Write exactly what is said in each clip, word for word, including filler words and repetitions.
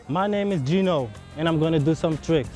My name is Gino, and I'm gonna do some tricks.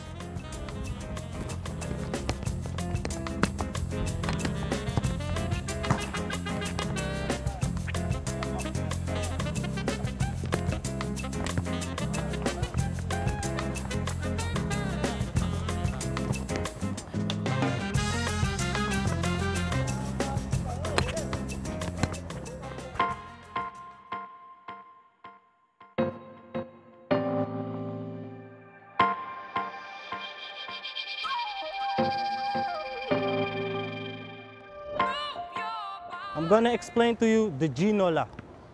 I'm gonna explain to you the Ginola.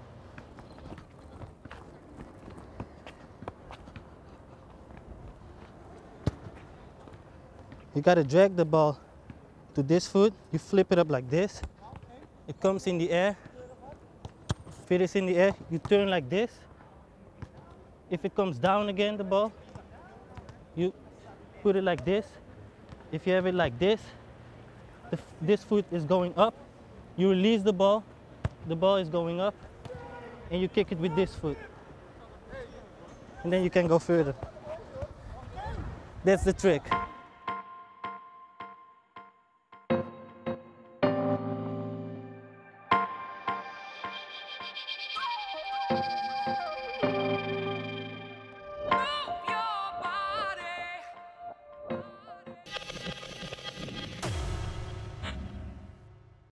You gotta drag the ball to this foot, you flip it up like this. It comes in the air. If it is in the air, you turn like this. If it comes down again, the ball, you put it like this. If you have it like this, the, this foot is going up. You release the ball, the ball is going up, and you kick it with this foot. And then you can go further. That's the trick.